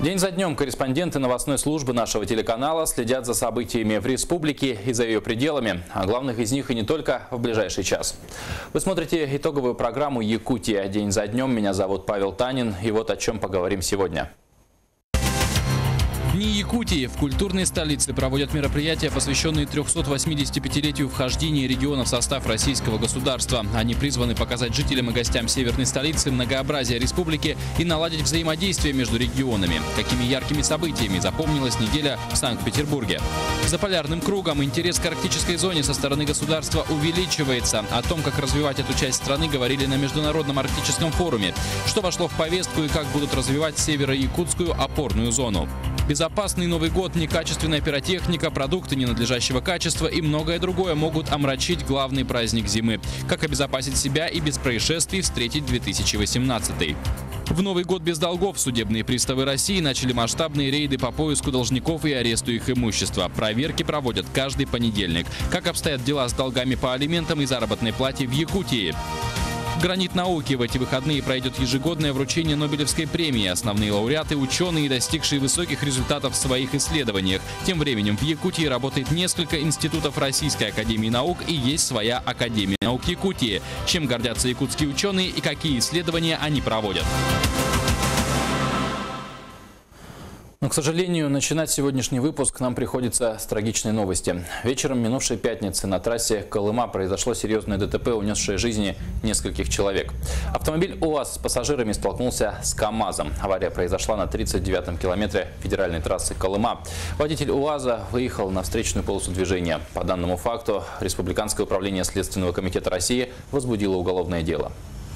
День за днем корреспонденты новостной службы нашего телеканала следят за событиями в республике и за ее пределами, а главных из них и не только в ближайший час. Вы смотрите итоговую программу «Якутия. День за днем». Меня зовут Павел Танин, и вот о чем поговорим сегодня. Дни Якутии в культурной столице проводят мероприятия, посвященные 385-летию вхождения региона в состав российского государства. Они призваны показать жителям и гостям северной столицы многообразие республики и наладить взаимодействие между регионами. Какими яркими событиями запомнилась неделя в Санкт-Петербурге. За полярным кругом интерес к арктической зоне со стороны государства увеличивается. О том, как развивать эту часть страны, говорили на Международном арктическом форуме. Что вошло в повестку и как будут развивать северо-якутскую опорную зону. Безопасный Новый год, некачественная пиротехника, продукты ненадлежащего качества и многое другое могут омрачить главный праздник зимы. Как обезопасить себя и без происшествий встретить 2018. В Новый год без долгов судебные приставы России начали масштабные рейды по поиску должников и аресту их имущества. Проверки проводят каждый понедельник. Как обстоят дела с долгами по алиментам и заработной плате в Якутии? Гранит науки. В эти выходные пройдет ежегодное вручение Нобелевской премии. Основные лауреаты – ученые, достигшие высоких результатов в своих исследованиях. Тем временем в Якутии работает несколько институтов Российской академии наук и есть своя Академия наук Якутии. Чем гордятся якутские ученые и какие исследования они проводят? Но, к сожалению, начинать сегодняшний выпуск нам приходится с трагичной новости. Вечером минувшей пятницы на трассе Колыма произошло серьезное ДТП, унесшее жизни нескольких человек. Автомобиль УАЗ с пассажирами столкнулся с КАМАЗом. Авария произошла на 39-м километре федеральной трассы Колыма. Водитель УАЗа выехал на встречную полосу движения. По данному факту Республиканское управление Следственного комитета России возбудило уголовное дело.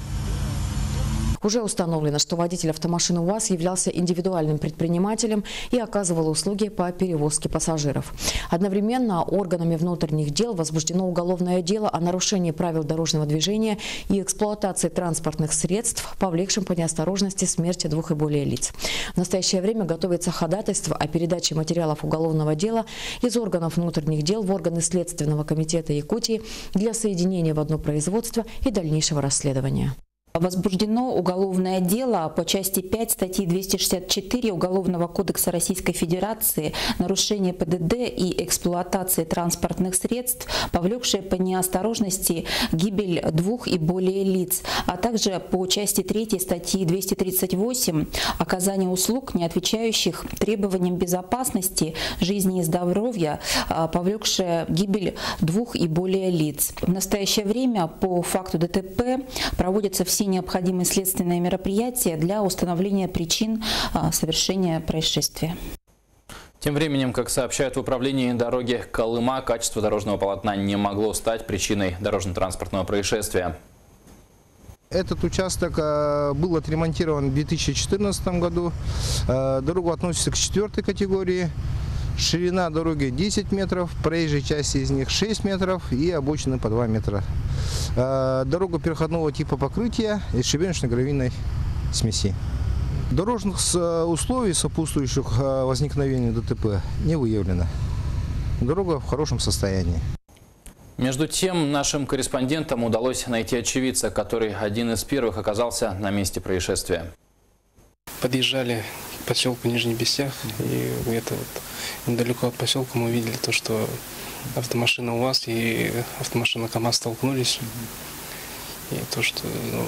Уже установлено, что водитель автомашины УАЗ являлся индивидуальным предпринимателем и оказывал услуги по перевозке пассажиров. Одновременно органами внутренних дел возбуждено уголовное дело о нарушении правил дорожного движения и эксплуатации транспортных средств, повлекшим по неосторожности смерти 2 и более лиц. В настоящее время готовится ходатайство о передаче материалов уголовного дела из органов внутренних дел в органы Следственного комитета Якутии для соединения в одно производство и дальнейшего расследования. Возбуждено уголовное дело по части 5 статьи 264 Уголовного кодекса Российской Федерации «Нарушение ПДД и эксплуатации транспортных средств, повлекшее по неосторожности гибель 2 и более лиц», а также по части 3 статьи 238 «Оказание услуг, не отвечающих требованиям безопасности, жизни и здоровья, повлекшее гибель 2 и более лиц». В настоящее время по факту ДТП проводятся все необходимые следственные мероприятия для установления причин совершения происшествия. Тем временем, как сообщают в управлении дороги Колыма, качество дорожного полотна не могло стать причиной дорожно-транспортного происшествия. Этот участок был отремонтирован в 2014 году. Дорога относится к 4-й категории. Ширина дороги 10 метров, проезжей части из них 6 метров и обочины по 2 метра. Дорога переходного типа покрытия из щебеночно-гравийной смеси. Дорожных условий, сопутствующих возникновению ДТП, не выявлено. Дорога в хорошем состоянии. Между тем, нашим корреспондентам удалось найти очевидца, который один из первых оказался на месте происшествия. Подъезжали к поселку Нижний Бестях, и где-то недалеко от поселка мы увидели то, что автомашина УАЗ и автомашина КАМАЗ столкнулись. И то, что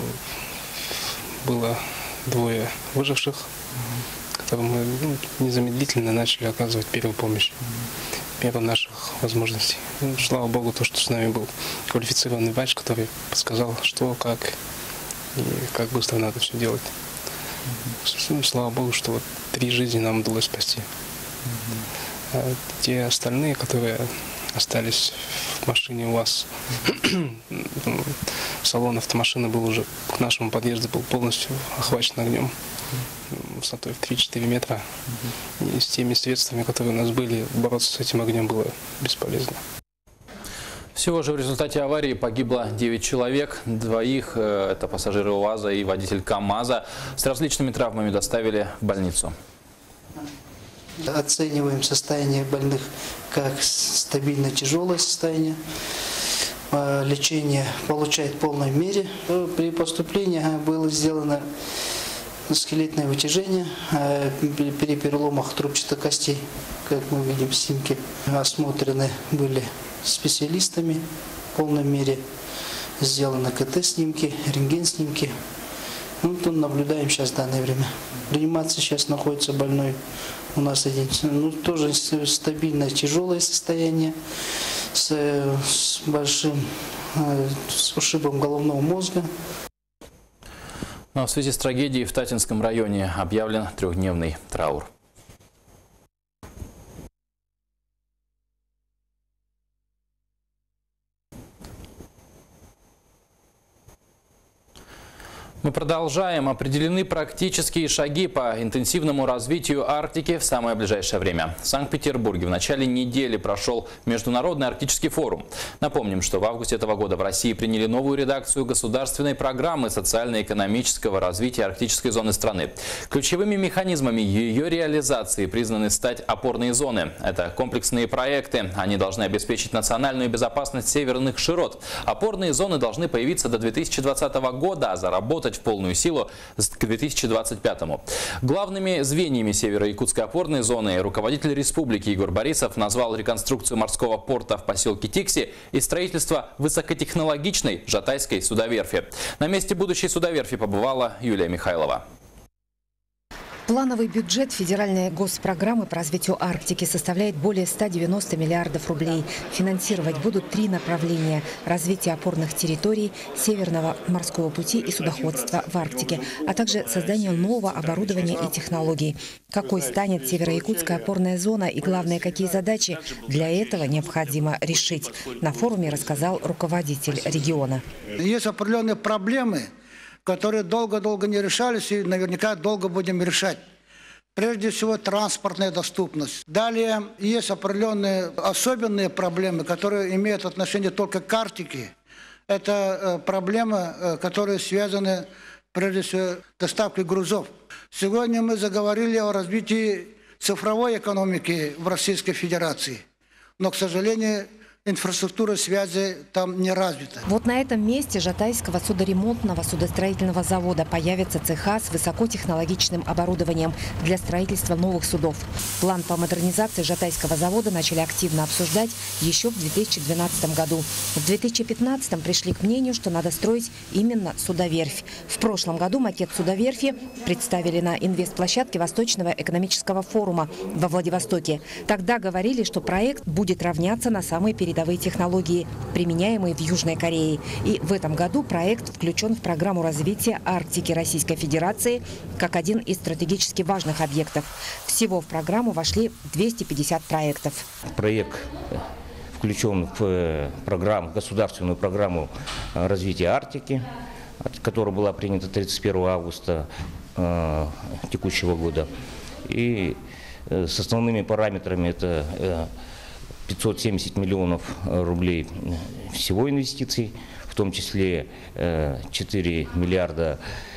было 2 выживших, которым мы незамедлительно начали оказывать первую помощь, меру наших возможностей. Слава Богу, то, что с нами был квалифицированный врач, который подсказал, что, как и как быстро надо все делать. Слава Богу, что 3 жизни нам удалось спасти. А те остальные, которые остались в машине УАЗ, салон автомашины был уже к нашему подъезду был полностью охвачен огнем высотой в 3-4 метра. И с теми средствами, которые у нас были, бороться с этим огнем было бесполезно. Всего же в результате аварии погибло 9 человек. 2 это пассажиры УАЗа и водитель КАМАЗа, с различными травмами доставили в больницу. Оцениваем состояние больных как стабильно тяжелое состояние. Лечение получает в полной мере. При поступлении было сделано скелетное вытяжение, при переломах трубчатых костей, как мы видим в снимке. Осмотрены были специалистами в полной мере. Сделаны КТ-снимки, рентген-снимки. Ну, тут наблюдаем сейчас в данное время. В реанимации сейчас находится больной у нас один. Ну, тоже стабильное, тяжелое состояние с большим с ушибом головного мозга. Но в связи с трагедией в Татинском районе объявлен трехдневный траур. Мы продолжаем. Определены практические шаги по интенсивному развитию Арктики в самое ближайшее время. В Санкт-Петербурге в начале недели прошел Международный арктический форум. Напомним, что в августе этого года в России приняли новую редакцию государственной программы социально-экономического развития арктической зоны страны. Ключевыми механизмами ее реализации признаны стать опорные зоны. Это комплексные проекты. Они должны обеспечить национальную безопасность северных широт. Опорные зоны должны появиться до 2020 года, а заработать в полную силу к 2025. Главными звеньями северо-якутской опорной зоны руководитель республики Егор Борисов назвал реконструкцию морского порта в поселке Тикси и строительство высокотехнологичной жатайской судоверфи. На месте будущей судоверфи побывала Юлия Михайлова. Плановый бюджет федеральной госпрограммы по развитию Арктики составляет более 190 миллиардов рублей. Финансировать будут 3 направления – развитие опорных территорий, Северного морского пути и судоходства в Арктике, а также создание нового оборудования и технологий. Какой станет северо-якутская опорная зона и, главное, какие задачи для этого необходимо решить, на форуме рассказал руководитель региона. Есть определенные проблемы, которые долго-долго не решались и наверняка долго будем решать. Прежде всего, транспортная доступность. Далее есть определенные особенные проблемы, которые имеют отношение только к Арктике. Это проблемы, которые связаны, прежде всего, с доставкой грузов. Сегодня мы заговорили о развитии цифровой экономики в Российской Федерации. Но, к сожалению, инфраструктура связи там не развита. Вот на этом месте Жатайского судоремонтного судостроительного завода появятся цеха с высокотехнологичным оборудованием для строительства новых судов. План по модернизации Жатайского завода начали активно обсуждать еще в 2012 году. В 2015 пришли к мнению, что надо строить именно судоверфь. В прошлом году макет судоверфи представили на инвестплощадке Восточного экономического форума во Владивостоке. Тогда говорили, что проект будет равняться на самые передовые технологии, применяемые в Южной Корее. И в этом году проект включен в программу развития Арктики Российской Федерации как один из стратегически важных объектов. Всего в программу вошли 250 проектов. Проект включен в государственную программу развития Арктики, которая была принята 31 августа текущего года. И с основными параметрами это 570 миллионов рублей всего инвестиций, в том числе 5 миллиардов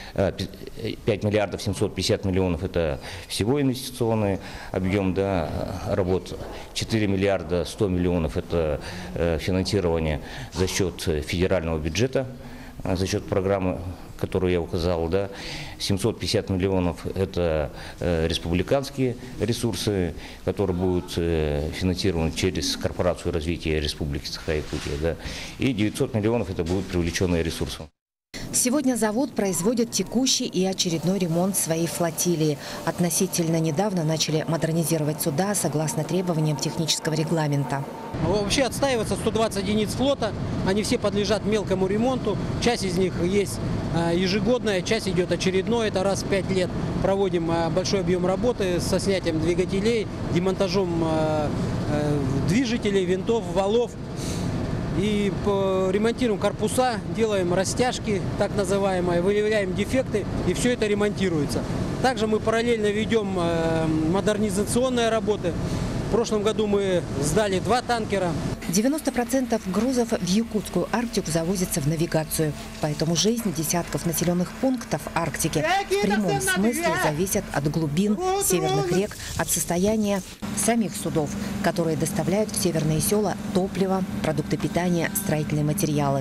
750 миллионов это всего инвестиционный объем работ, 4 миллиарда 100 миллионов это финансирование за счет федерального бюджета, за счет программы, которую я указал, 750 миллионов – это республиканские ресурсы, которые будут финансированы через Корпорацию развития Республики Саха-Якутия, и 900 миллионов – это будут привлеченные ресурсы. Сегодня завод производит текущий и очередной ремонт своей флотилии. Относительно недавно начали модернизировать суда согласно требованиям технического регламента. Вообще отстаивается 120 единиц флота, они все подлежат мелкому ремонту. Часть из них есть ежегодная, часть идет очередной, это раз в 5 лет. Проводим большой объем работы со снятием двигателей, демонтажом движителей, винтов, валов. И ремонтируем корпуса, делаем растяжки, так называемые, выявляем дефекты, и все это ремонтируется. Также мы параллельно ведем модернизационные работы. В прошлом году мы сдали 2 танкера. 90% грузов в Якутскую Арктику завозятся в навигацию. Поэтому жизнь десятков населенных пунктов Арктики в прямом смысле зависит от глубин северных рек, от состояния самих судов, которые доставляют в северные села топливо, продукты питания, строительные материалы.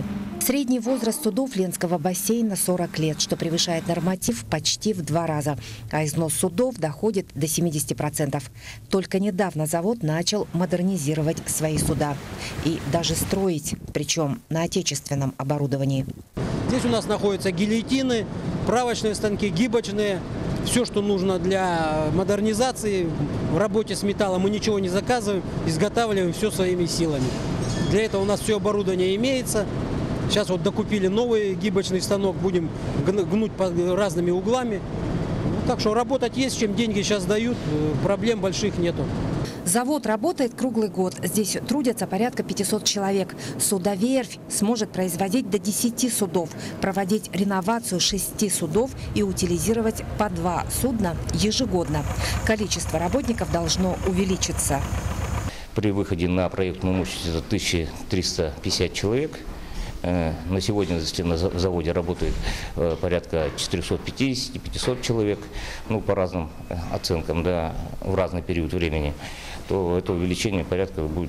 Средний возраст судов Ленского бассейна 40 лет, что превышает норматив почти в 2 раза. А износ судов доходит до 70%. Только недавно завод начал модернизировать свои суда. И даже строить, причем на отечественном оборудовании. Здесь у нас находятся гильотины, правочные станки, гибочные. Все, что нужно для модернизации. В работе с металлом мы ничего не заказываем, изготавливаем все своими силами. Для этого у нас все оборудование имеется. Сейчас вот докупили новый гибочный станок, будем гнуть под разными углами. Так что работать есть, чем деньги сейчас дают, проблем больших нету. Завод работает круглый год. Здесь трудятся порядка 500 человек. Судоверфь сможет производить до 10 судов, проводить реновацию 6 судов и утилизировать по 2 судна ежегодно. Количество работников должно увеличиться. При выходе на проектную мощность это 1350 человек. На сегодня, если на заводе работает порядка 450-500 человек, ну, по разным оценкам, да, в разный период времени, то это увеличение порядка будет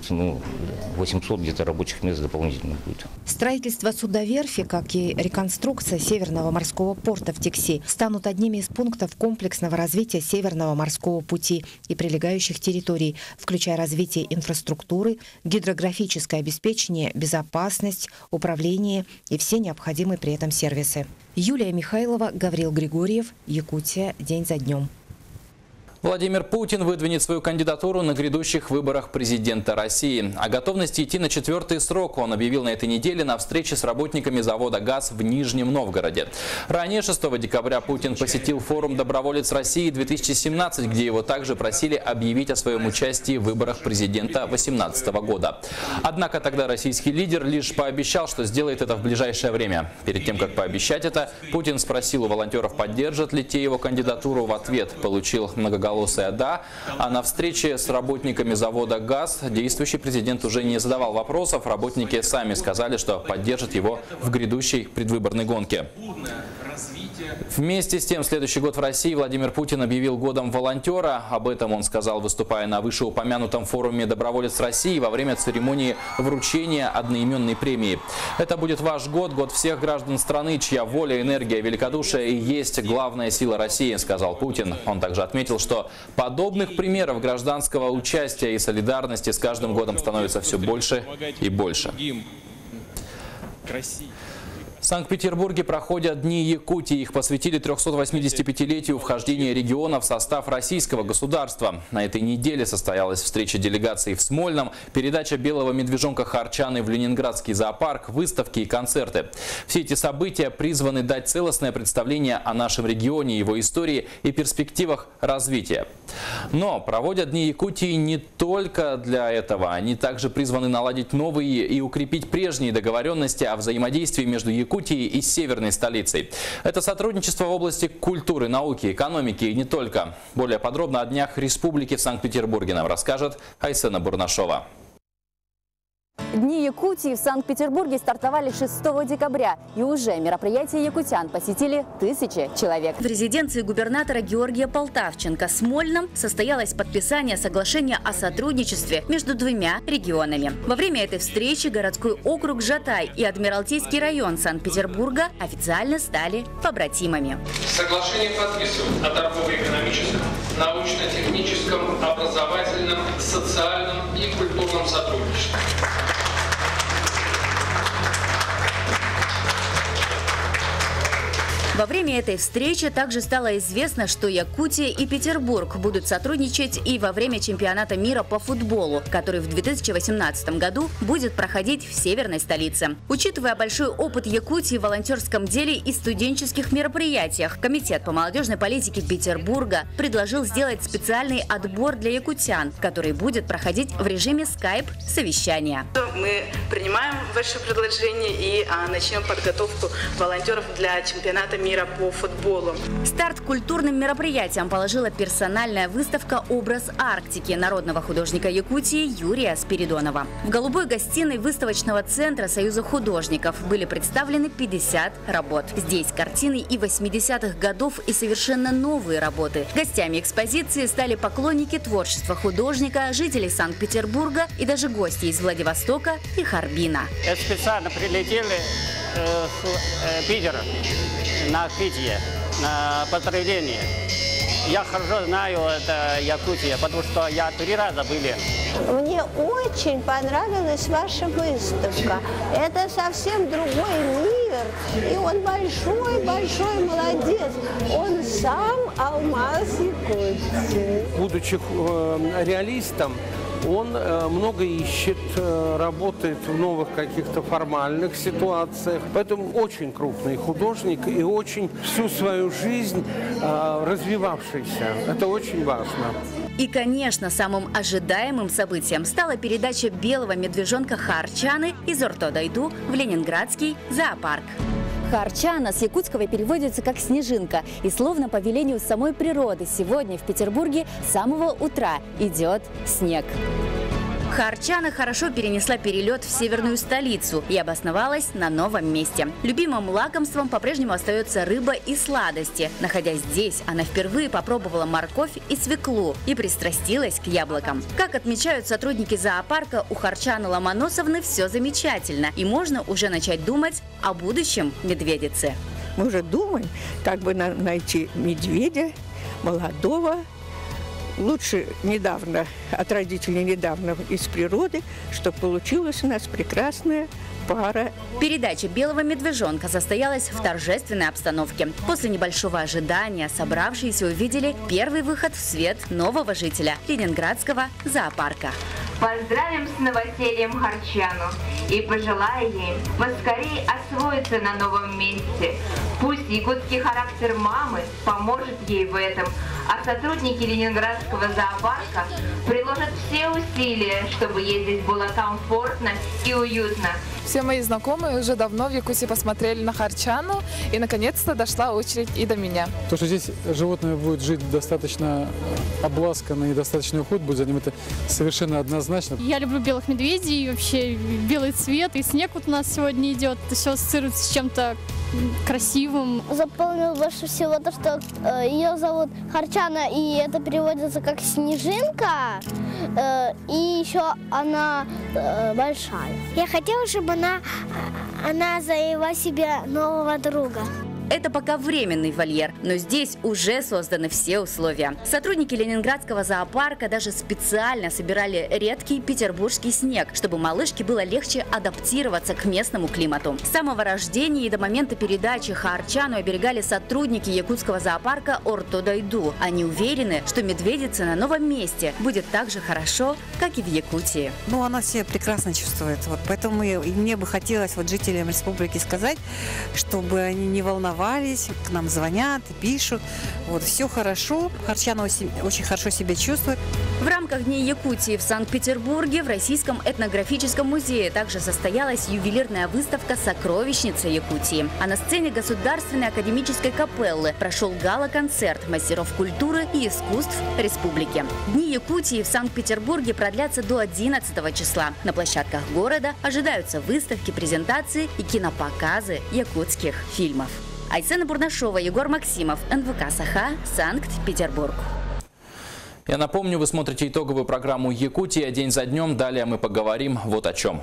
800 где-то рабочих мест дополнительно будет. Строительство судоверфи, как и реконструкция Северного морского порта в Текси, станут одними из пунктов комплексного развития Северного морского пути и прилегающих территорий, включая развитие инфраструктуры, гидрографическое обеспечение, безопасность, управление и все необходимые при этом сервисы. Юлия Михайлова, Гаврил Григорьев, Якутия. День за днем. Владимир Путин выдвинет свою кандидатуру на грядущих выборах президента России. О готовности идти на 4-й срок он объявил на этой неделе на встрече с работниками завода «ГАЗ» в Нижнем Новгороде. Ранее, 6 декабря, Путин посетил форум «Доброволец России-2017», где его также просили объявить о своем участии в выборах президента 2018 года. Однако тогда российский лидер лишь пообещал, что сделает это в ближайшее время. Перед тем, как пообещать это, Путин спросил у волонтеров, поддержат ли те его кандидатуру. В ответ получил многоголосое «да». А на встрече с работниками завода «ГАЗ» действующий президент уже не задавал вопросов. Работники сами сказали, что поддержат его в грядущей предвыборной гонке. Вместе с тем, следующий год в России Владимир Путин объявил годом волонтера. Об этом он сказал, выступая на вышеупомянутом форуме «Доброволец России» во время церемонии вручения одноименной премии. Это будет ваш год, год всех граждан страны, чья воля, энергия, великодушие и есть главная сила России, сказал Путин. Он также отметил, что подобных примеров гражданского участия и солидарности с каждым годом становится все больше и больше. В Санкт-Петербурге проходят Дни Якутии. Их посвятили 385-летию вхождения региона в состав российского государства. На этой неделе состоялась встреча делегаций в Смольном, передача белого медвежонка Харчаны в Ленинградский зоопарк, выставки и концерты. Все эти события призваны дать целостное представление о нашем регионе, его истории и перспективах развития. Но проводят Дни Якутии не только для этого. Они также призваны наладить новые и укрепить прежние договоренности о взаимодействии между Якутией и северной столицей. Это сотрудничество в области культуры, науки, экономики и не только. Более подробно о днях республики в Санкт-Петербурге нам расскажет Айсена Бурнашова. Дни Якутии в Санкт-Петербурге стартовали 6 декабря. И уже мероприятия якутян посетили тысячи человек. В резиденции губернатора Георгия Полтавченко Смольном состоялось подписание соглашения о сотрудничестве между двумя регионами. Во время этой встречи городской округ Жатай и Адмиралтейский район Санкт-Петербурга официально стали побратимами. Соглашение подписывают о торгово-экономическом, научно-техническом, образовательном, социальном и культурном сотрудничестве. Во время этой встречи также стало известно, что Якутия и Петербург будут сотрудничать и во время чемпионата мира по футболу, который в 2018 году будет проходить в северной столице. Учитывая большой опыт Якутии в волонтерском деле и студенческих мероприятиях, Комитет по молодежной политике Петербурга предложил сделать специальный отбор для якутян, который будет проходить в режиме скайп-совещания. Мы принимаем ваше предложение и начнем подготовку волонтеров для чемпионата мира по футболу. Старт культурным мероприятиям положила персональная выставка «Образ Арктики» народного художника Якутии Юрия Спиридонова. В голубой гостиной выставочного центра Союза художников были представлены 50 работ. Здесь картины и 80-х годов, и совершенно новые работы. Гостями экспозиции стали поклонники творчества художника, жители Санкт-Петербурга и даже гости из Владивостока и Харбина. Специально прилетели Питер на Питере, на поздравление. Я хорошо знаю это Якутия, потому что я 3 раза были. Мне очень понравилась ваша выставка. Это совсем другой мир. И он большой молодец. Он сам алмаз Якутии. Будучи реалистом, он много ищет, работает в новых каких-то формальных ситуациях. Поэтому очень крупный художник и очень всю свою жизнь развивавшийся. Это очень важно. И, конечно, самым ожидаемым событием стала передача белого медвежонка Хаарчаны из Орто-Дайду в Ленинградский зоопарк. Хаарчана с якутского переводится как «снежинка». И словно по велению самой природы сегодня в Петербурге с самого утра идет снег. Хаарчана хорошо перенесла перелет в северную столицу и обосновалась на новом месте. Любимым лакомством по-прежнему остается рыба и сладости. Находясь здесь, она впервые попробовала морковь и свеклу и пристрастилась к яблокам. Как отмечают сотрудники зоопарка, у Хаарчаны Ломоносовны все замечательно. И можно уже начать думать о будущем медведицы. Мы уже думаем, как бы найти медведя молодого, лучше недавно, от родителей недавно из природы, чтобы получилась у нас прекрасная пара. Передача «Белого медвежонка» состоялась в торжественной обстановке. После небольшого ожидания собравшиеся увидели первый выход в свет нового жителя Ленинградского зоопарка. Поздравим с новосельем Хаарчану и пожелаем ей поскорее освоиться на новом месте. Пусть якутский характер мамы поможет ей в этом, а сотрудники Ленинградского зоопарка приложат все усилия, чтобы ей здесь было комфортно и уютно. Все мои знакомые уже давно в Якутии посмотрели на Хаарчану, и наконец-то дошла очередь и до меня. То, что здесь животное будет жить достаточно обласканно и достаточный уход будет за ним, это совершенно однозначно. Я люблю белых медведей, и вообще белый цвет, и снег вот у нас сегодня идет. Это все ассоциируется с чем-то красивым. Запомнил больше всего то, что ее зовут Хаарчана, и это переводится как «снежинка», и еще она большая. Я хотела, чтобы она завела себе нового друга. Это пока временный вольер, но здесь уже созданы все условия. Сотрудники Ленинградского зоопарка даже специально собирали редкий петербургский снег, чтобы малышке было легче адаптироваться к местному климату. С самого рождения и до момента передачи Хаарчану оберегали сотрудники якутского зоопарка Орто-Дайду. Они уверены, что медведица на новом месте будет так же хорошо, как и в Якутии. Ну, она себя прекрасно чувствует. Вот, поэтому мне бы хотелось жителям республики сказать, чтобы они не волновались, к нам звонят, пишут. Вот, все хорошо. Хаарчана очень хорошо себя чувствует. В рамках Дней Якутии в Санкт-Петербурге в Российском этнографическом музее также состоялась ювелирная выставка «Сокровищница Якутии». А на сцене Государственной академической капеллы прошел гала-концерт мастеров культуры и искусств республики. Дни Якутии в Санкт-Петербурге продлятся до 11 числа. На площадках города ожидаются выставки, презентации и кинопоказы якутских фильмов. Айсена Бурнашова, Егор Максимов, НВК «Саха», Санкт-Петербург. Я напомню, вы смотрите итоговую программу «Якутия. День за днем». Далее мы поговорим вот о чем.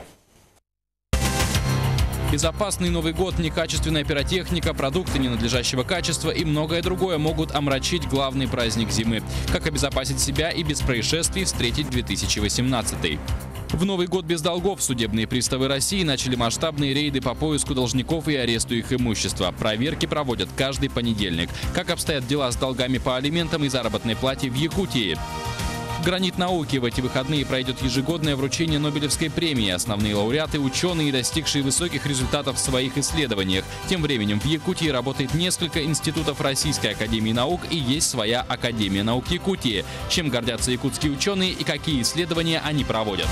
Безопасный Новый год, некачественная пиротехника, продукты ненадлежащего качества и многое другое могут омрачить главный праздник зимы. Как обезопасить себя и без происшествий встретить 2018. В Новый год без долгов судебные приставы России начали масштабные рейды по поиску должников и аресту их имущества. Проверки проводят каждый понедельник. Как обстоят дела с долгами по алиментам и заработной плате в Якутии? Гранит науки. В эти выходные пройдет ежегодное вручение Нобелевской премии. Основные лауреаты – ученые, достигшие высоких результатов в своих исследованиях. Тем временем в Якутии работает несколько институтов Российской академии наук и есть своя Академия наук Якутии. Чем гордятся якутские ученые и какие исследования они проводят?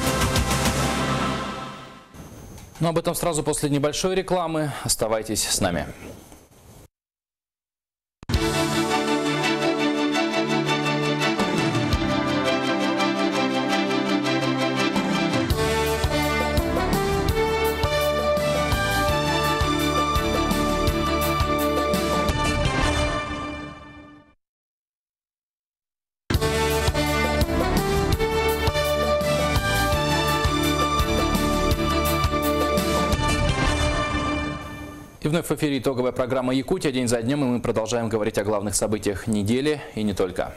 Но об этом сразу после небольшой рекламы. Оставайтесь с нами. И вновь в эфире итоговая программа «Якутия» день за днем, и мы продолжаем говорить о главных событиях недели и не только.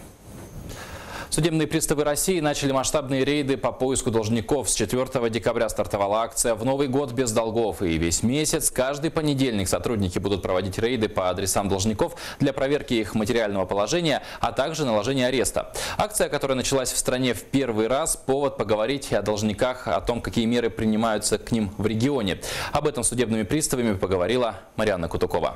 Судебные приставы России начали масштабные рейды по поиску должников. С 4 декабря стартовала акция «В Новый год без долгов». И весь месяц, каждый понедельник сотрудники будут проводить рейды по адресам должников для проверки их материального положения, а также наложения ареста. Акция, которая началась в стране в первый раз, повод поговорить о должниках, о том, какие меры принимаются к ним в регионе. Об этом с судебными приставами поговорила Марьяна Кутукова.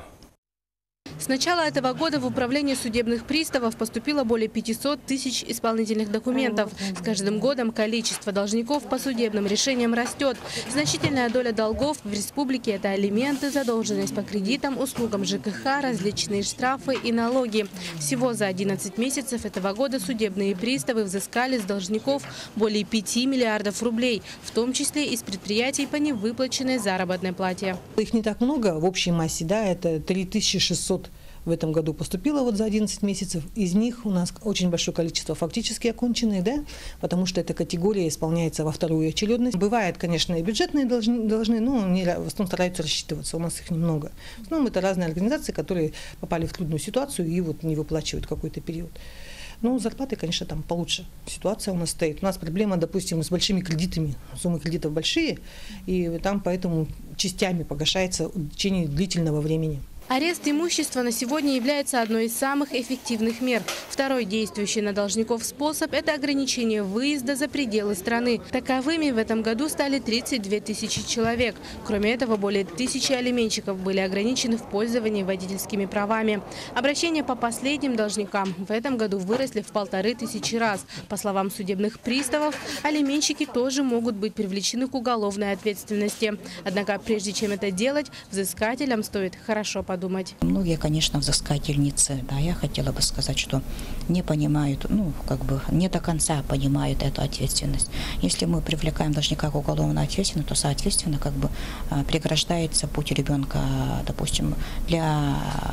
С начала этого года в управление судебных приставов поступило более 500 тысяч исполнительных документов. С каждым годом количество должников по судебным решениям растет. Значительная доля долгов в республике – это алименты, задолженность по кредитам, услугам ЖКХ, различные штрафы и налоги. Всего за 11 месяцев этого года судебные приставы взыскали с должников более 5 миллиардов рублей, в том числе из предприятий по невыплаченной заработной плате. Их не так много в общей массе, да, это 3600 в этом году поступило вот за 11 месяцев. Из них у нас очень большое количество фактически оконченных, да, потому что эта категория исполняется во вторую очередность. Бывает, конечно, и бюджетные должны, но они в основном стараются рассчитываться, у нас их немного. В основном это разные организации, которые попали в трудную ситуацию и вот не выплачивают какой-то период. Ну, зарплаты, конечно, там получше. Ситуация у нас стоит. У нас проблема, допустим, с большими кредитами. Суммы кредитов большие, и там поэтому частями погашается в течение длительного времени. Арест имущества на сегодня является одной из самых эффективных мер. Второй действующий на должников способ – это ограничение выезда за пределы страны. Таковыми в этом году стали 32 тысячи человек. Кроме этого, более 1000 алименщиков были ограничены в пользовании водительскими правами. Обращения по последним должникам в этом году выросли в 1500 раз. По словам судебных приставов, алименщики тоже могут быть привлечены к уголовной ответственности. Однако, прежде чем это делать, взыскателям стоит хорошо подумать. Многие, конечно, взыскательницы, да, я хотела бы сказать, что не понимают, не до конца понимают эту ответственность. Если мы привлекаем должника к уголовной ответственности, то, соответственно, преграждается путь ребенка, допустим, для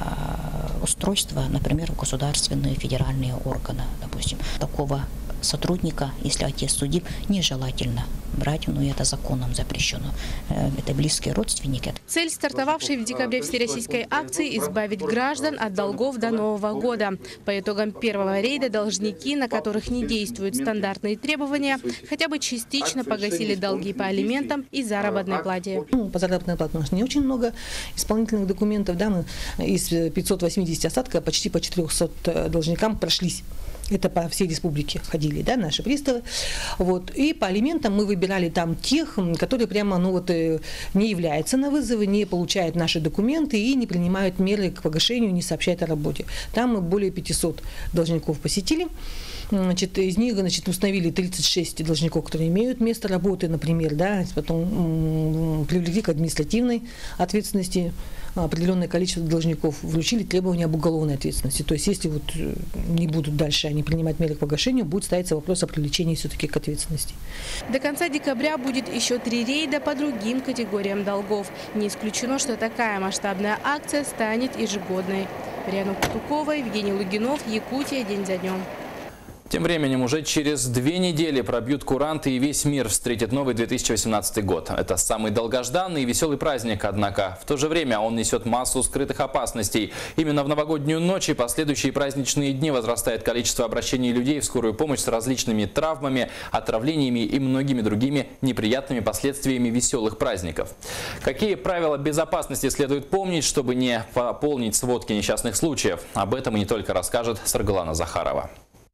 устройства, например, в государственные федеральные органы, допустим, такого сотрудника, если отец судим, нежелательно брать, но это законом запрещено. Это близкие родственники. Цель стартовавшей в декабре всероссийской акции – избавить граждан от долгов до Нового года. По итогам первого рейда должники, на которых не действуют стандартные требования, хотя бы частично погасили долги по алиментам и заработной плате. По заработной плате у нас не очень много исполнительных документов. Да, мы из 580 остатка почти по 400 должникам прошлись. Это по всей республике ходили, да, наши приставы. Вот. И по алиментам мы выбирали там тех, которые прямо не являются на вызовы, не получают наши документы и не принимают меры к погашению, не сообщают о работе. Там мы более 500 должников посетили. Из них установили 36 должников, которые имеют место работы, например, да, потом привлекли к административной ответственности определенное количество должников, вручили требования об уголовной ответственности. То есть, если не будут дальше они принимать меры к погашению, будет ставиться вопрос о привлечении все-таки к ответственности. До конца декабря будет еще 3 рейда по другим категориям долгов. Не исключено, что такая масштабная акция станет ежегодной. Марьяна Кутукова, Евгений Лугинов, Якутия, день за днем. Тем временем уже через 2 недели пробьют куранты, и весь мир встретит новый 2018 год. Это самый долгожданный и веселый праздник, однако в то же время он несет массу скрытых опасностей. Именно в новогоднюю ночь и последующие праздничные дни возрастает количество обращений людей в скорую помощь с различными травмами, отравлениями и многими другими неприятными последствиями веселых праздников. Какие правила безопасности следует помнить, чтобы не пополнить сводки несчастных случаев? Об этом и не только расскажет Саргалана Захарова.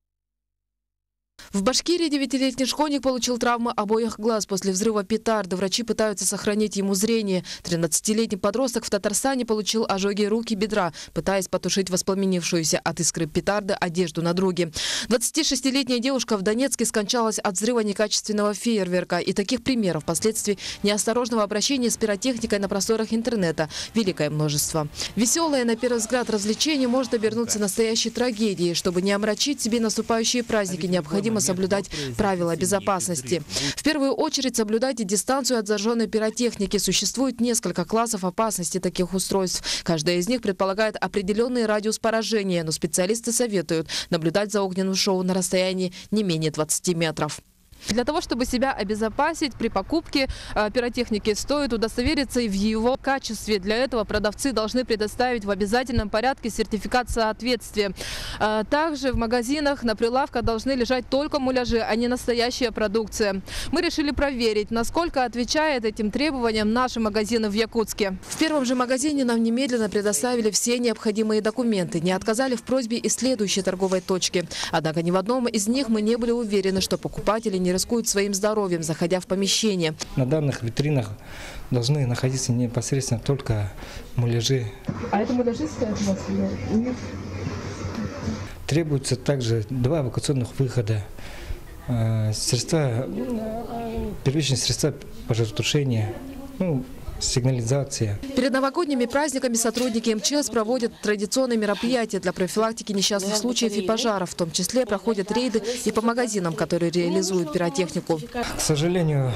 В Башкирии 9-летний школьник получил травмы обоих глаз после взрыва петарды. Врачи пытаются сохранить ему зрение. 13-летний подросток в Татарстане получил ожоги рук и бедра, пытаясь потушить воспламенившуюся от искры петарды одежду на друге. 26-летняя девушка в Донецке скончалась от взрыва некачественного фейерверка. И таких примеров последствий неосторожного обращения с пиротехникой на просторах интернета великое множество. Веселое, на первый взгляд, развлечение может обернуться настоящей трагедией. Чтобы не омрачить себе наступающие праздники, необходимо соблюдать правила безопасности. В первую очередь соблюдайте дистанцию от зажженной пиротехники. Существует несколько классов опасности таких устройств. Каждая из них предполагает определенный радиус поражения, но специалисты советуют наблюдать за огненным шоу на расстоянии не менее 20 метров. Для того, чтобы себя обезопасить при покупке пиротехники, стоит удостовериться и в его качестве. Для этого продавцы должны предоставить в обязательном порядке сертификат соответствия. Также в магазинах на прилавках должны лежать только муляжи, а не настоящая продукция. Мы решили проверить, насколько отвечает этим требованиям наши магазины в Якутске. В первом же магазине нам немедленно предоставили все необходимые документы. Не отказали в просьбе и следующей торговой точки. Однако ни в одном из них мы не были уверены, что покупатели не рискуют своим здоровьем, заходя в помещение. На данных витринах должны находиться непосредственно только муляжи. А это муляжи стоят у вас? Нет. Требуется также 2 эвакуационных выхода, первичные средства пожаротушения, сигнализация. Перед новогодними праздниками сотрудники МЧС проводят традиционные мероприятия для профилактики несчастных случаев и пожаров. В том числе проходят рейды и по магазинам, которые реализуют пиротехнику. К сожалению,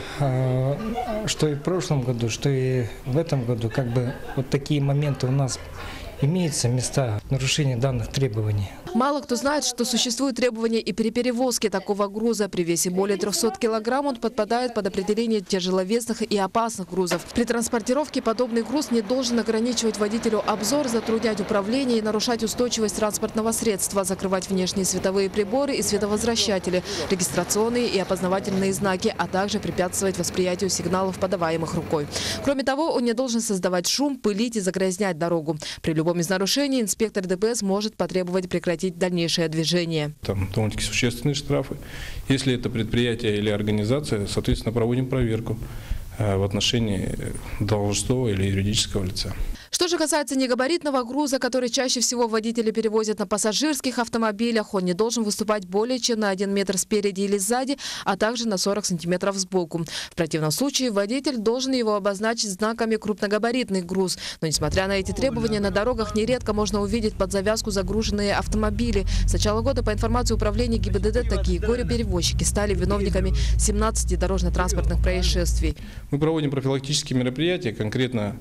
что и в прошлом году, что и в этом году, вот такие моменты у нас имеются места нарушения данных требований. Мало кто знает, что существуют требования и при перевозке такого груза. При весе более 300 килограмм он подпадает под определение тяжеловесных и опасных грузов. При транспортировке подобный груз не должен ограничивать водителю обзор, затруднять управление и нарушать устойчивость транспортного средства, закрывать внешние световые приборы и световозвращатели, регистрационные и опознавательные знаки, а также препятствовать восприятию сигналов, подаваемых рукой. Кроме того, он не должен создавать шум, пылить и загрязнять дорогу. При любом из нарушений инспектор ДПС может потребовать прекратить дальнейшее движение. Там довольно-таки существенные штрафы. Если это предприятие или организация, соответственно, проводим проверку в отношении должностного или юридического лица. Что же касается негабаритного груза, который чаще всего водители перевозят на пассажирских автомобилях, он не должен выступать более чем на 1 метр спереди или сзади, а также на 40 сантиметров сбоку. В противном случае водитель должен его обозначить знаками «крупногабаритный груз». Но несмотря на эти требования, на дорогах нередко можно увидеть под завязку загруженные автомобили. С начала года, по информации управления ГИБДД, такие горе-перевозчики стали виновниками 17 дорожно-транспортных происшествий. Мы проводим профилактические мероприятия, конкретно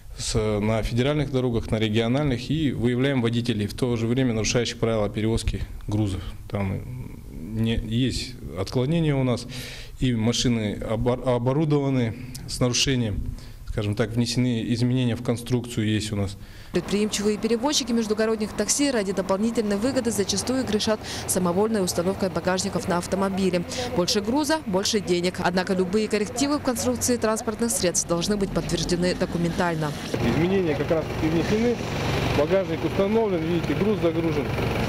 на федеральных дорогах, на региональных, и выявляем водителей, в то же время нарушающих правила перевозки грузов. Там есть отклонения у нас, и машины оборудованы с нарушением, скажем так, внесены изменения в конструкцию есть у нас. Предприимчивые перевозчики междугородних такси ради дополнительной выгоды зачастую грешат самовольной установкой багажников на автомобиле. Больше груза – больше денег. Однако любые коррективы в конструкции транспортных средств должны быть подтверждены документально. Изменения как раз таки внесены, багажник установлен, видите, груз загружен,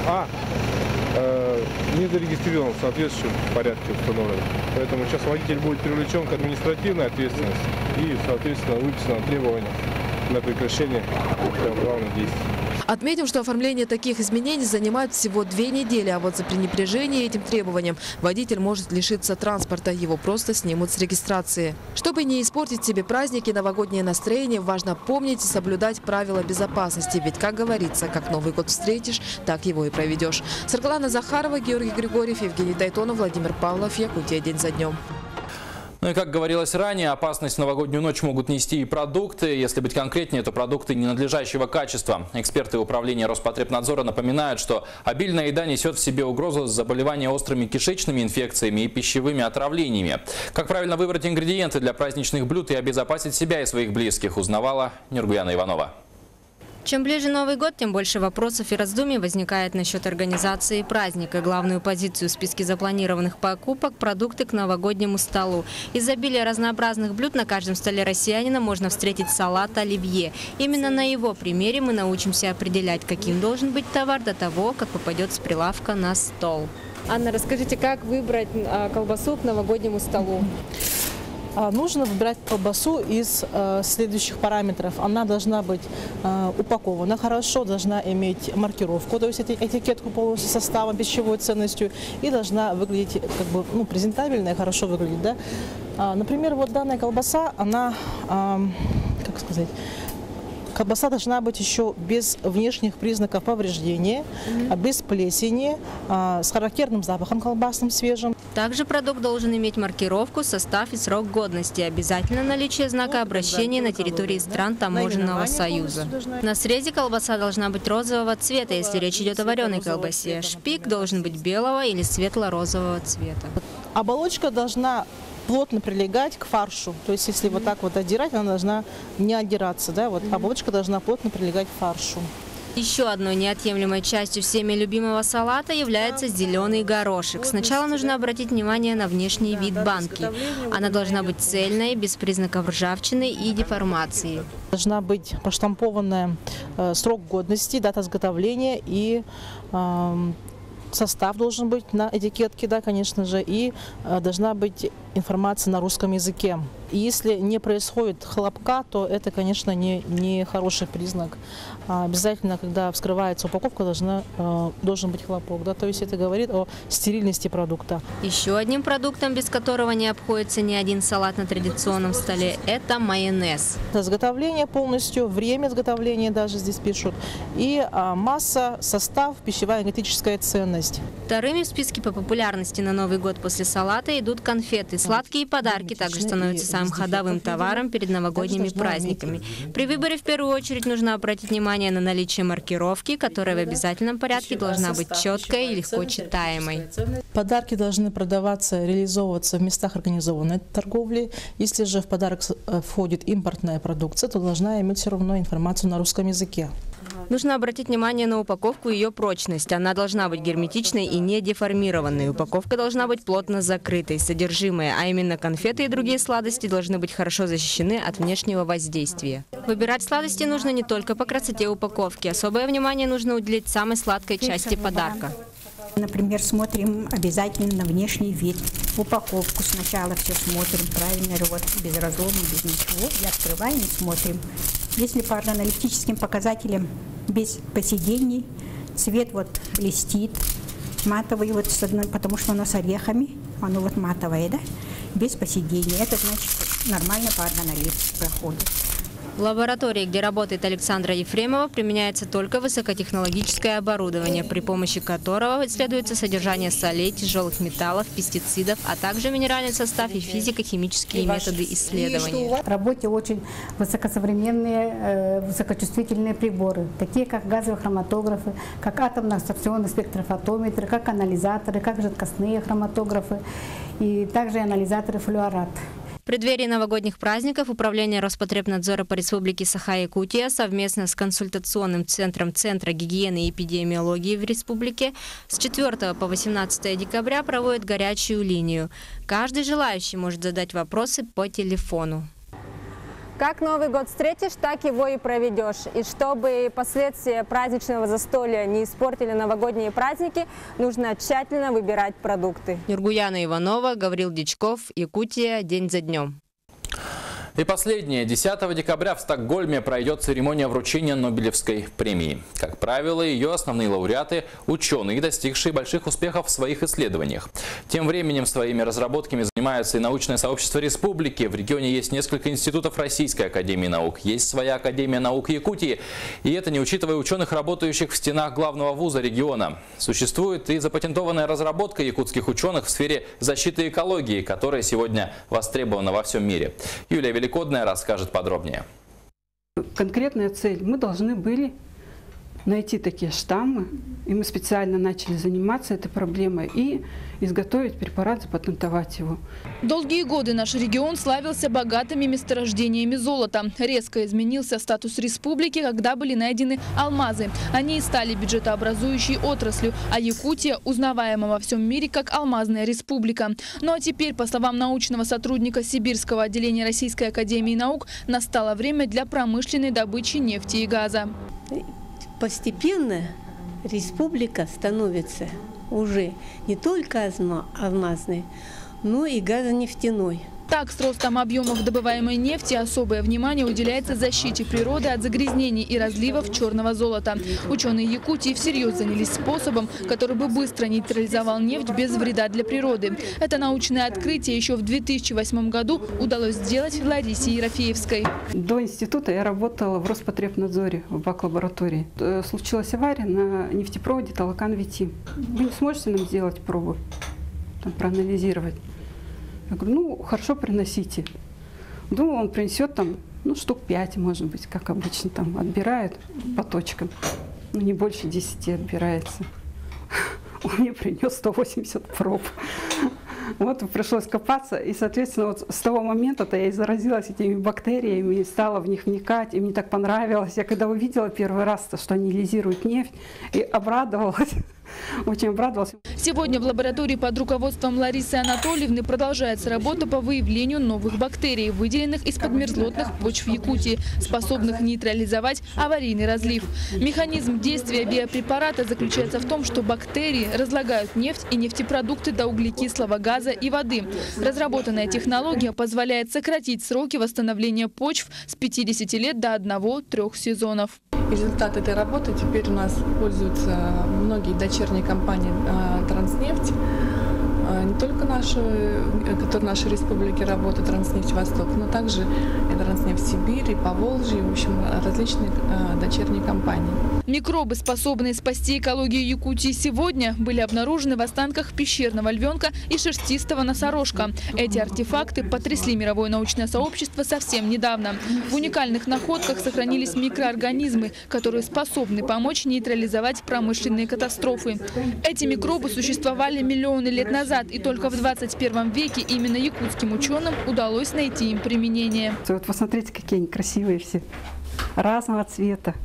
не зарегистрирован в соответствующем порядке установлен. Поэтому сейчас водитель будет привлечен к административной ответственности и, соответственно, выписано требование на прекращение правоправных действий. Отметим, что оформление таких изменений занимает всего 2 недели, а вот за пренебрежение этим требованиям водитель может лишиться транспорта, его просто снимут с регистрации. Чтобы не испортить себе праздники и новогоднее настроение, важно помнить и соблюдать правила безопасности, ведь, как говорится, как Новый год встретишь, так его и проведешь. Саргалана Захарова, Георгий Григорьев, Евгений Тайтонов, Владимир Павлов, Якутия. День за днем. Ну и как говорилось ранее, опасность в новогоднюю ночь могут нести и продукты. Если быть конкретнее, то продукты ненадлежащего качества. Эксперты управления Роспотребнадзора напоминают, что обильная еда несет в себе угрозу заболевания острыми кишечными инфекциями и пищевыми отравлениями. Как правильно выбрать ингредиенты для праздничных блюд и обезопасить себя и своих близких, узнавала Нургуяна Иванова. Чем ближе Новый год, тем больше вопросов и раздумий возникает насчет организации праздника. Главную позицию в списке запланированных покупок – продукты к новогоднему столу. Из обилия разнообразных блюд на каждом столе россиянина можно встретить салат оливье. Именно на его примере мы научимся определять, каким должен быть товар до того, как попадет с прилавка на стол. Анна, расскажите, как выбрать колбасу к новогоднему столу? Нужно выбирать колбасу из следующих параметров. Она должна быть упакована хорошо, должна иметь маркировку, то есть этикетку полностью составом, пищевой ценностью, и должна выглядеть презентабельно и хорошо выглядеть. Да? Например, вот данная колбаса, она, как сказать, колбаса должна быть еще без внешних признаков повреждения, без плесени, с характерным запахом колбасным свежим. Также продукт должен иметь маркировку, состав и срок годности. Обязательно наличие знака обращения на территории стран Таможенного союза. На срезе колбаса должна быть розового цвета, если речь идет о вареной колбасе. Шпик должен быть белого или светло-розового цвета. Оболочка должна плотно прилегать к фаршу. То есть, если вот так вот отдирать, она должна не отдираться. Да? Вот оболочка должна плотно прилегать к фаршу. Еще одной неотъемлемой частью всеми любимого салата является зеленый горошек. Сначала нужно обратить внимание на внешний вид банки. Она должна быть цельной, без признаков ржавчины и деформации. Должна быть проштампованная срок годности, дата изготовления и состав должен быть на этикетке, да, конечно же, и должна быть информация на русском языке. И если не происходит хлопка, то это, конечно, не хороший признак. Обязательно, когда вскрывается упаковка, должен быть хлопок. Да? То есть это говорит о стерильности продукта. Еще одним продуктом, без которого не обходится ни один салат на традиционном столе, это майонез. Изготовление полностью, время изготовления даже здесь пишут, и масса, состав, пищевая энергетическая ценность. Вторыми в списке по популярности на Новый год после салата идут конфеты. Сладкие подарки также становятся самым ходовым товаром перед новогодними праздниками. При выборе в первую очередь нужно обратить внимание на наличие маркировки, которая в обязательном порядке должна быть четкой и легко читаемой. Подарки должны продаваться, реализовываться в местах организованной торговли. Если же в подарок входит импортная продукция, то должна иметь все равно информацию на русском языке. Нужно обратить внимание на упаковку и ее прочность. Она должна быть герметичной и не деформированной. Упаковка должна быть плотно закрытой. Содержимое, а именно конфеты и другие сладости, должны быть хорошо защищены от внешнего воздействия. Выбирать сладости нужно не только по красоте упаковки. Особое внимание нужно уделить самой сладкой части подарка. Например, смотрим обязательно на внешний вид, упаковку. Сначала все смотрим, правильно ли, вот, без разлома, без ничего. И открываем и смотрим. Если по аналитическим показателям без поседений, цвет вот блестит, матовый, вот, потому что оно с орехами, оно вот матовое, да, без поседений. Это значит, нормально по аналитике проходит. В лаборатории, где работает Александра Ефремова, применяется только высокотехнологическое оборудование, при помощи которого исследуется содержание солей, тяжелых металлов, пестицидов, а также минеральный состав и физико-химические методы исследования. В работе очень высокосовременные, высокочувствительные приборы, такие как газовые хроматографы, как атомно-абсорбционные спектрофотометры, как анализаторы, как жидкостные хроматографы и также анализаторы флюорат. В преддверии новогодних праздников Управление Роспотребнадзора по Республике Саха-Якутия совместно с консультационным центром Центра гигиены и эпидемиологии в республике с 4 по 18 декабря проводит горячую линию. Каждый желающий может задать вопросы по телефону. Как Новый год встретишь, так его и проведешь. И чтобы последствия праздничного застолья не испортили новогодние праздники, нужно тщательно выбирать продукты. Нургуяна Иванова, Гаврил Дичков, Якутия, день за днем. И последнее. 10 декабря в Стокгольме пройдет церемония вручения Нобелевской премии. Как правило, ее основные лауреаты – ученые, достигшие больших успехов в своих исследованиях. Тем временем своими разработками занимаются и научное сообщество республики. В регионе есть несколько институтов Российской академии наук, есть своя Академия наук Якутии. И это не учитывая ученых, работающих в стенах главного вуза региона. Существует и запатентованная разработка якутских ученых в сфере защиты экологии, которая сегодня востребована во всем мире. Юлия Великодная расскажет подробнее. Конкретная цель. Мы должны были найти такие штаммы, и мы специально начали заниматься этой проблемой и изготовить препарат, запатентовать его. Долгие годы наш регион славился богатыми месторождениями золота. Резко изменился статус республики, когда были найдены алмазы. Они и стали бюджетообразующей отраслью, а Якутия узнаваема во всем мире как алмазная республика. Ну а теперь, по словам научного сотрудника Сибирского отделения Российской академии наук, настало время для промышленной добычи нефти и газа. Постепенно республика становится уже не только алмазной, но и газонефтяной. Так, с ростом объемов добываемой нефти особое внимание уделяется защите природы от загрязнений и разливов черного золота. Ученые Якутии всерьез занялись способом, который бы быстро нейтрализовал нефть без вреда для природы. Это научное открытие еще в 2008 году удалось сделать Ларисе Ерофеевской. До института я работала в Роспотребнадзоре, в бак-лаборатории. Случилась авария на нефтепроводе Талакан-Вити. Вы не сможете нам сделать пробу, проанализировать? Я говорю, ну, хорошо, приносите. Думаю, он принесет там, ну, штук 5, может быть, как обычно, там, отбирает по точкам. Ну, не больше 10 отбирается. Он мне принес 180 проб. Вот пришлось копаться, и, соответственно, вот с того момента-то я и заразилась этими бактериями, и стала в них вникать, и мне так понравилось. Я когда увидела первый раз, что анализируют нефть, и обрадовалась. Очень обрадовалась. Сегодня в лаборатории под руководством Ларисы Анатольевны продолжается работа по выявлению новых бактерий, выделенных из подмерзлотных почв Якутии, способных нейтрализовать аварийный разлив. Механизм действия биопрепарата заключается в том, что бактерии разлагают нефть и нефтепродукты до углекислого газа и воды. Разработанная технология позволяет сократить сроки восстановления почв с 50 лет до 1-3 сезонов. Результат этой работы теперь у нас пользуются многие дочерние компании «Транснефть». Не только наши, которые в нашей республике работают, «Транснефть Восток», но также и «Транснефть Сибирь», и «Поволжье», в общем, различные дочерние компании. Микробы, способные спасти экологию Якутии сегодня, были обнаружены в останках пещерного львенка и шерстистого носорожка. Эти артефакты потрясли мировое научное сообщество совсем недавно. В уникальных находках сохранились микроорганизмы, которые способны помочь нейтрализовать промышленные катастрофы. Эти микробы существовали миллионы лет назад, и только в 21 веке именно якутским ученым удалось найти им применение. Вот посмотрите, какие они красивые все, разного цвета.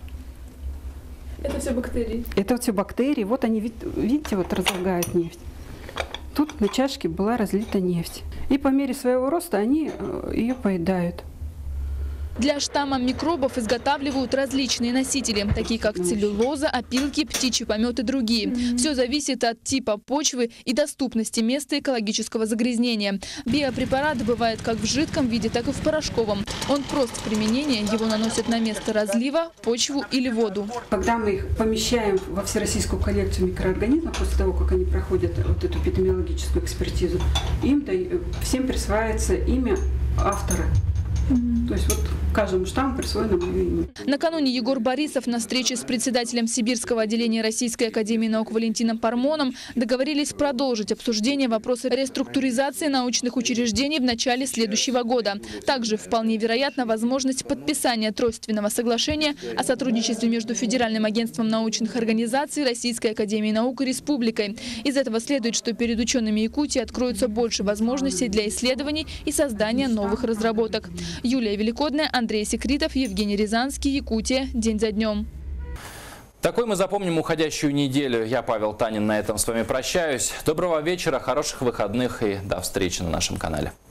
Это все бактерии? Это все бактерии. Вот они, видите, вот разлагают нефть. Тут на чашке была разлита нефть. И по мере своего роста они ее поедают. Для штамма микробов изготавливают различные носители, такие как целлюлоза, опилки, птичий помет и другие. Все зависит от типа почвы и доступности места экологического загрязнения. Биопрепарат бывает как в жидком виде, так и в порошковом. Он прост в применении, его наносят на место разлива, почву или воду. Когда мы их помещаем во всероссийскую коллекцию микроорганизмов, после того, как они проходят вот эту эпидемиологическую экспертизу, им всем присваивается имя автора. То есть вот каждому штамму присвоено мое имя. Накануне Егор Борисов на встрече с председателем Сибирского отделения Российской академии наук Валентином Пармоном договорились продолжить обсуждение вопроса реструктуризации научных учреждений в начале следующего года. Также вполне вероятна возможность подписания тройственного соглашения о сотрудничестве между Федеральным агентством научных организаций, Российской академией наук и республикой. Из этого следует, что перед учеными Якутии откроется больше возможностей для исследований и создания новых разработок. Юлия Великодная, Андрей Секритов, Евгений Рязанский, Якутия. День за днем. Такой мы запомним уходящую неделю. Я, Павел Танин, на этом с вами прощаюсь. Доброго вечера, хороших выходных и до встречи на нашем канале.